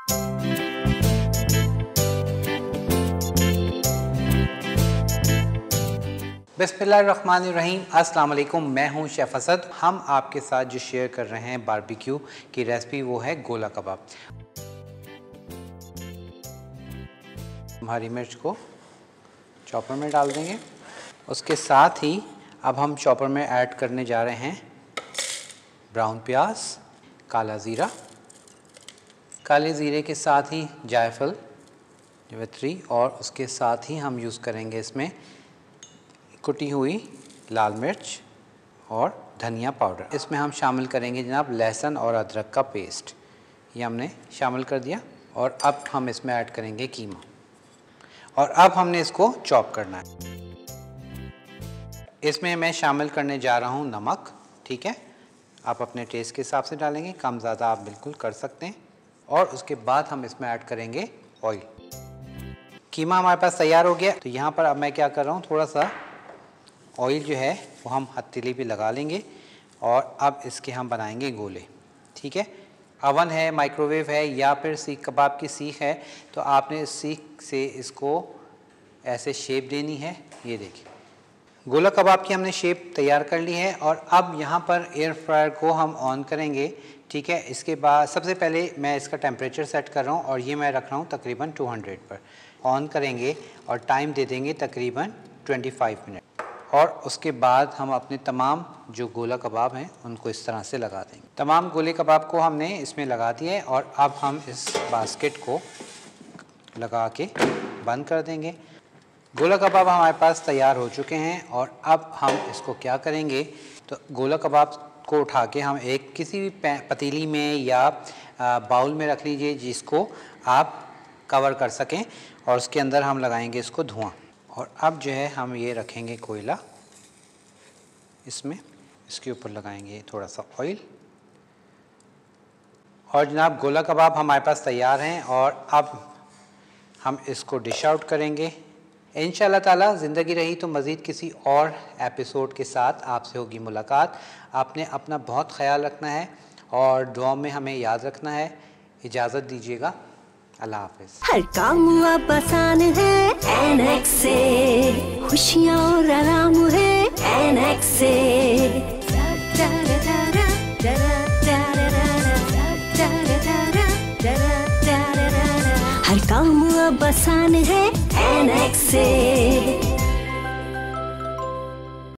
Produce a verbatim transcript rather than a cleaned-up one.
बिस्मिल्लाहिर्रहमानिर्रहीम, अस्सलाम वालेकुम। मैं हूं शेफ़ असद। हम आपके साथ जो शेयर कर रहे हैं बारबेक्यू की रेसिपी वो है गोला कबाब। हरी मिर्च को चॉपर में डाल देंगे। उसके साथ ही अब हम चॉपर में ऐड करने जा रहे हैं ब्राउन प्याज, काला ज़ीरा, काले ज़ीरे के साथ ही जायफल जवित्री, और उसके साथ ही हम यूज़ करेंगे इसमें कुटी हुई लाल मिर्च और धनिया पाउडर। इसमें हम शामिल करेंगे जनाब लहसुन और अदरक का पेस्ट, ये हमने शामिल कर दिया। और अब हम इसमें ऐड करेंगे कीमा, और अब हमने इसको चॉप करना है। इसमें मैं शामिल करने जा रहा हूँ नमक, ठीक है, आप अपने टेस्ट के हिसाब से डालेंगे, कम ज़्यादा आप बिल्कुल कर सकते हैं। और उसके बाद हम इसमें ऐड करेंगे ऑयल। कीमा हमारे पास तैयार हो गया, तो यहाँ पर अब मैं क्या कर रहा हूँ, थोड़ा सा ऑयल जो है वो हम हथेली पे लगा लेंगे और अब इसके हम बनाएंगे गोले, ठीक है। अवन है, माइक्रोवेव है, या फिर सीख कबाब की सीख है, तो आपने इस सीख से इसको ऐसे शेप देनी है। ये देखिए गोला कबाब की हमने शेप तैयार कर ली है। और अब यहाँ पर एयर फ्रायर को हम ऑन करेंगे, ठीक है। इसके बाद सबसे पहले मैं इसका टेम्परेचर सेट कर रहा हूँ, और ये मैं रख रहा हूँ तकरीबन दो सौ पर। ऑन करेंगे और टाइम दे देंगे तकरीबन पच्चीस मिनट, और उसके बाद हम अपने तमाम जो गोला कबाब हैं उनको इस तरह से लगा देंगे। तमाम गोले कबाब को हमने इसमें लगा दिया है, और अब हम इस बास्केट को लगा के बंद कर देंगे। गोला कबाब हमारे पास तैयार हो चुके हैं, और अब हम इसको क्या करेंगे, तो गोला कबाब को उठा के हम एक किसी भी पतीली में या बाउल में रख लीजिए जिसको आप कवर कर सकें, और उसके अंदर हम लगाएंगे इसको धुआं। और अब जो है हम ये रखेंगे कोयला, इसमें इसके ऊपर लगाएंगे थोड़ा सा ऑयल, और जनाब गोला कबाब हमारे पास तैयार हैं। और अब हम इसको डिश आउट करेंगे। इंशाअल्लाह ताला ज़िंदगी रही तो मज़ीद किसी और एपिसोड के साथ आपसे होगी मुलाकात। आपने अपना बहुत ख्याल रखना है और दुआ में हमें याद रखना है। इजाज़त दीजिएगा, अल्लाह हाफ़िज़। हर काम अब आसान है एनेक्स से, खुशियाँ और आराम है एनेक्स से। हर काम अब आसान है एनेक्स से।